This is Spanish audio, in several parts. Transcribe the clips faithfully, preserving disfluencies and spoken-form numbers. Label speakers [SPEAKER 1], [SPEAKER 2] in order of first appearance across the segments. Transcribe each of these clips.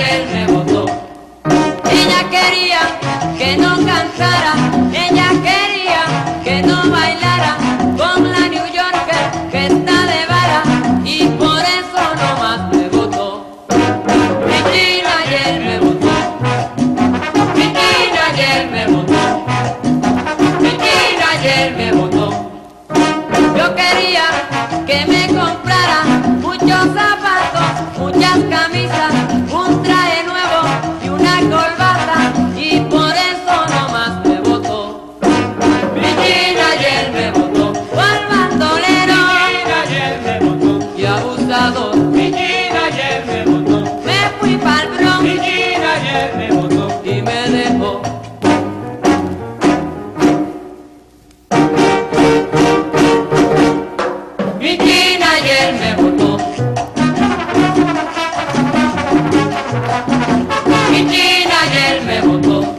[SPEAKER 1] ayer me votó. Ella quería que no cantara, ella quería que no bailara con la New Yorker que está de vara, y por eso nomás me votó. Mi Gina ayer me votó. Mi Gina ayer me votó. Mi Gina ayer me votó. Yo quería que me comprara muchos zapatos, muchas camisas, un traje nuevo y una corbata, y por eso nomás me votó. Mi Gina ayer me votó por bandolero.
[SPEAKER 2] Mi Gina ayer me votó.
[SPEAKER 1] Y abusador.
[SPEAKER 2] Mi Gina ayer me votó.
[SPEAKER 1] Me fui pa'l Bronx
[SPEAKER 2] Mi Gina ayer me votó.
[SPEAKER 1] y me dejó. Mi Gina ayer me votó. Mi Gina ayer me votó.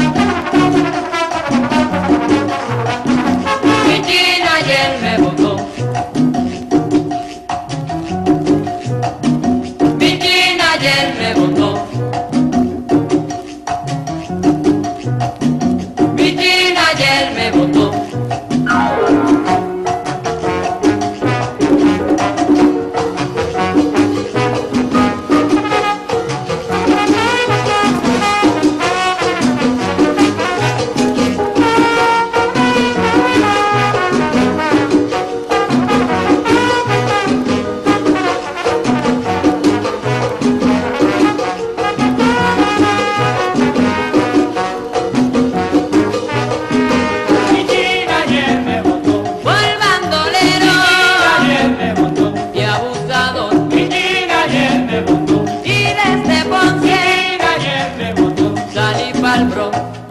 [SPEAKER 1] Mi Gina ayer me votó. Mi Gina ayer me votó. Mi Gina ayer me votó.
[SPEAKER 2] Mi Gina ayer me votó.
[SPEAKER 1] Por bandolero
[SPEAKER 2] Mi Gina ayer me votó.
[SPEAKER 1] y abusador.
[SPEAKER 2] Mi Gina ayer me votó.
[SPEAKER 1] Y desde
[SPEAKER 2] Mi
[SPEAKER 1] Ponce
[SPEAKER 2] Gina ayer me votó.
[SPEAKER 1] salí pa'l Bronx.